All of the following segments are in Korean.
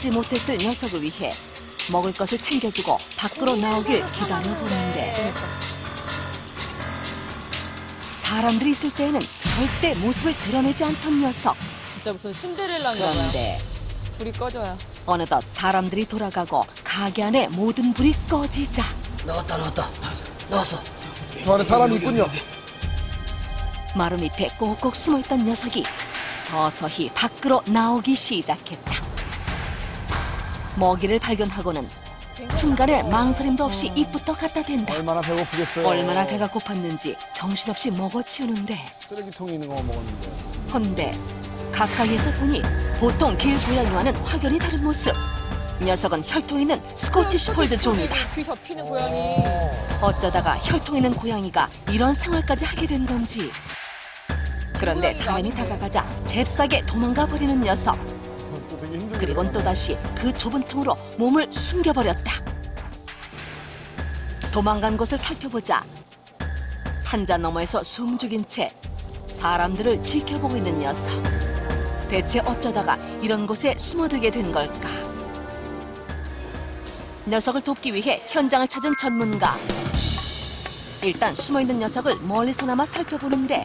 찾지 못했을 녀석을 위해 먹을 것을 챙겨주고 밖으로 나오길 기다려보는데 사람들이 있을 때에는 절대 모습을 드러내지 않던 녀석. 진짜 무슨 신데렐라인가 봐요. 그런데 불이 꺼져야. 어느덧 사람들이 돌아가고 가게 안에 모든 불이 꺼지자 나왔어. 저 안에 사람이 있군요. 마루 밑에 꼭꼭 숨어있던 녀석이 서서히 밖으로 나오기 시작했다. 먹이를 발견하고는 순간에 망설임도 없이 입부터 갖다 댄다. 얼마나 배고프겠어요. 얼마나 배가 고팠는지 정신없이 먹어치우는데 쓰레기통에 있는 거 먹었는데. 헌데 가까이에서 보니 보통 길고양이와는 확연히 다른 모습. 녀석은 혈통 있는 스코티시 폴드 종이다. 귀 접히는 고양이. 어쩌다가 혈통 있는 고양이가 이런 생활까지 하게 된 건지. 그런데 사람이 다가가자 잽싸게 도망가 버리는 녀석. 또 되게 힘들게. 그리곤 또다시 그 좁은 틈으로 몸을 숨겨버렸다. 도망간 곳을 살펴보자 판자 너머에서 숨죽인 채 사람들을 지켜보고 있는 녀석. 대체 어쩌다가 이런 곳에 숨어들게 된 걸까? 녀석을 돕기 위해 현장을 찾은 전문가. 일단 숨어있는 녀석을 멀리서나마 살펴보는데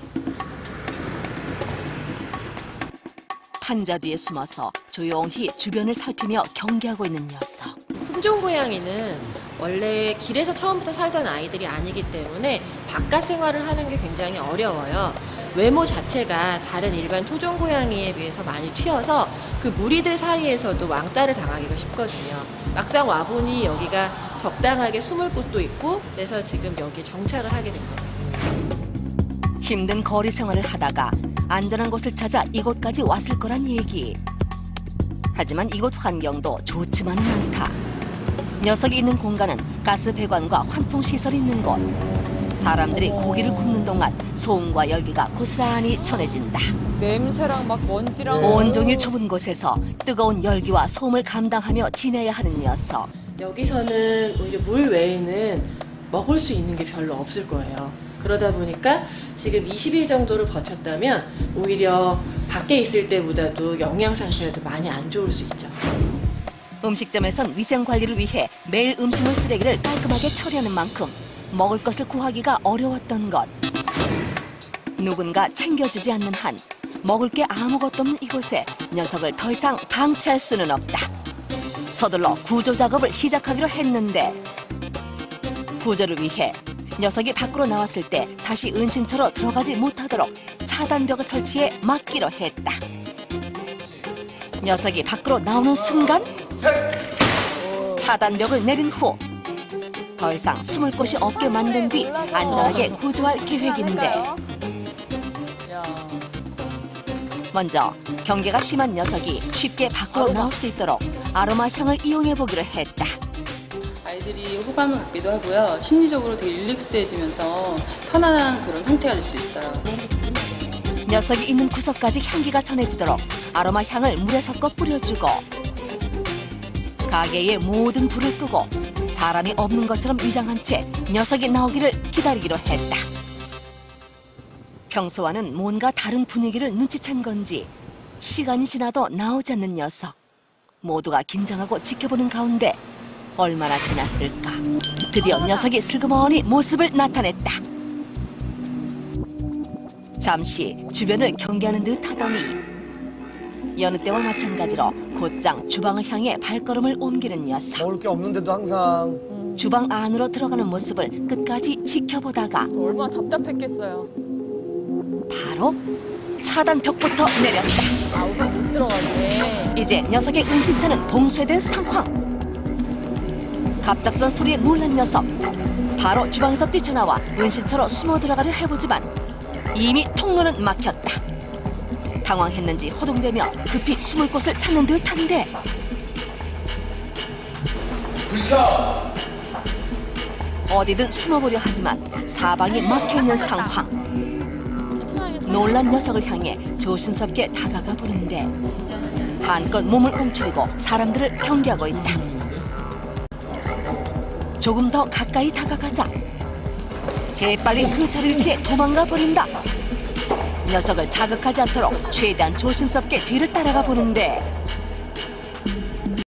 판자 뒤에 숨어서 조용히 주변을 살피며 경계하고 있는 녀석. 품종 고양이는 원래 길에서 처음부터 살던 아이들이 아니기 때문에 바깥 생활을 하는 게 굉장히 어려워요. 외모 자체가 다른 일반 토종 고양이에 비해서 많이 튀어서 그 무리들 사이에서도 왕따를 당하기가 쉽거든요. 막상 와보니 여기가 적당하게 숨을 곳도 있고 그래서 지금 여기 정착을 하게 된 거죠. 힘든 거리 생활을 하다가 안전한 곳을 찾아 이곳까지 왔을 거란 얘기. 하지만 이곳 환경도 좋지만은 않다. 녀석이 있는 공간은 가스 배관과 환풍 시설이 있는 곳. 사람들이 고기를 굽는 동안 소음과 열기가 고스란히 전해진다. 냄새랑 막 먼지랑. 온종일 좁은 곳에서 뜨거운 열기와 소음을 감당하며 지내야 하는 녀석. 여기서는 오히려 물 외에는 먹을 수 있는 게 별로 없을 거예요. 그러다 보니까 지금 20일 정도를 버텼다면 오히려 밖에 있을 때보다도 영양 상태가 더 많이 안 좋을 수 있죠. 음식점에선 위생 관리를 위해 매일 음식물 쓰레기를 깔끔하게 처리하는 만큼 먹을 것을 구하기가 어려웠던 것. 누군가 챙겨주지 않는 한 먹을 게 아무것도 없는 이곳에 녀석을 더 이상 방치할 수는 없다. 서둘러 구조 작업을 시작하기로 했는데 구조를 위해 녀석이 밖으로 나왔을 때 다시 은신처로 들어가지 못하도록 차단벽을 설치해 막기로 했다. 녀석이 밖으로 나오는 순간 차단벽을 내린 후 더 이상 숨을 곳이 없게 만든 뒤 안전하게 구조할 계획인데 먼저 경계가 심한 녀석이 쉽게 밖으로 나올 수 있도록 아로마 향을 이용해 보기로 했다. 아이들이 호감을 갖기도 하고요. 심리적으로 되게 릴렉스해지면서 편안한 그런 상태가 될 수 있어요. 녀석이 있는 구석까지 향기가 전해지도록 아로마 향을 물에 섞어 뿌려주고 가게의 모든 불을 끄고 사람이 없는 것처럼 위장한 채 녀석이 나오기를 기다리기로 했다. 평소와는 뭔가 다른 분위기를 눈치챈 건지 시간이 지나도 나오지 않는 녀석. 모두가 긴장하고 지켜보는 가운데 얼마나 지났을까. 드디어 녀석이 슬그머니 모습을 나타냈다. 잠시 주변을 경계하는 듯 하더니 여느 때와 마찬가지로 곧장 주방을 향해 발걸음을 옮기는 녀석. 먹을 게 없는데도 항상. 주방 안으로 들어가는 모습을 끝까지 지켜보다가 얼마나 답답했겠어요. 바로 차단벽부터 내렸다. 아, 우선 못 들어가네. 이제 녀석의 은신처는 봉쇄된 상황. 갑작스런 소리에 놀란 녀석. 바로 주방에서 뛰쳐나와 은신처로 숨어 들어가려 해보지만 이미 통로는 막혔다. 당황했는지 호동대며 급히 숨을 곳을 찾는 듯한데 어디든 숨어보려 하지만 사방이 막혀있는 상황. 놀란 녀석을 향해 조심스럽게 다가가 보는데 한껏 몸을 움츠리고 사람들을 경계하고 있다. 조금 더 가까이 다가가자 재빨리 그 자리를 피해 도망가 버린다. 녀석을 자극하지 않도록 최대한 조심스럽게 뒤를 따라가 보는데